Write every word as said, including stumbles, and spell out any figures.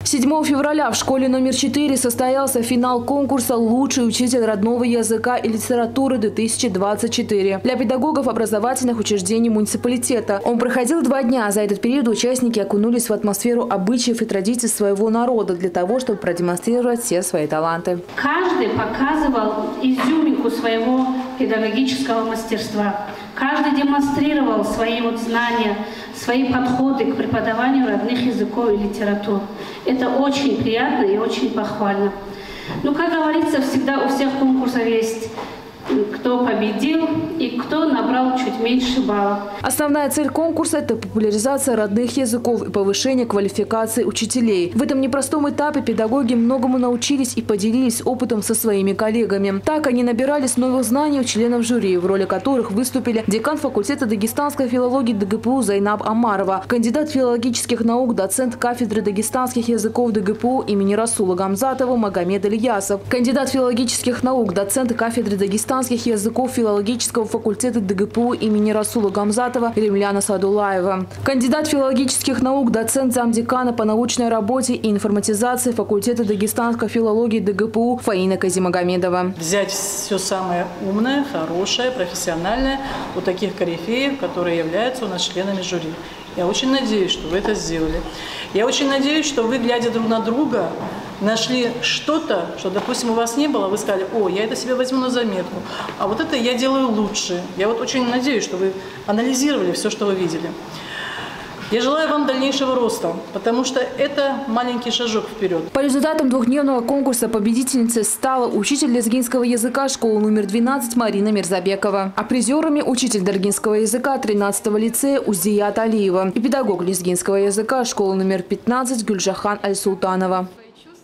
седьмого февраля в школе номер четыре состоялся финал конкурса «Лучший учитель родного языка и литературы две тысячи двадцать четыре» для педагогов образовательных учреждений муниципалитета. Он проходил два дня. За этот период участники окунулись в атмосферу обычаев и традиций своего народа для того, чтобы продемонстрировать все свои таланты. Каждый показывал изюминку своего педагогического мастерства. Каждый демонстрировал свои вот знания, свои подходы к преподаванию родных языков и литератур. Это очень приятно и очень похвально. Ну, как говорится, всегда у всех конкурсов есть кто победил и кто набрал чуть меньше баллов. Основная цель конкурса – это популяризация родных языков и повышение квалификации учителей. В этом непростом этапе педагоги многому научились и поделились опытом со своими коллегами. Так они набирались новых знаний у членов жюри, в роли которых выступили декан факультета дагестанской филологии ДГПУ Зайнаб Амарова, кандидат филологических наук, доцент кафедры дагестанских языков ДГПУ имени Расула Гамзатова Магомед Ильясов, кандидат филологических наук, доцент кафедры дагестанских языков филологического факультета ДГПУ имени Расула Гамзатова Ремляна Садулаева, кандидат филологических наук, доцент замдекана по научной работе и информатизации факультета дагестанской филологии ДГПУ Фаина Казимагомедова. Взять все самое умное, хорошее, профессиональное у таких корифеев, которые являются у нас членами жюри. Я очень надеюсь, что вы это сделали. Я очень надеюсь, что вы, глядя друг на друга, нашли что-то, что, допустим, у вас не было, вы сказали: о, я это себе возьму на заметку, а вот это я делаю лучше. Я вот очень надеюсь, что вы анализировали все, что вы видели. Я желаю вам дальнейшего роста, потому что это маленький шажок вперед. По результатам двухдневного конкурса победительницей стала учитель лезгинского языка школы номер двенадцать Марина Мирзабекова. А призерами учитель даргинского языка тринадцатого лицея Уздият Алиева и педагог лезгинского языка школы номер пятнадцать Гюльжахан Аль-Султанова.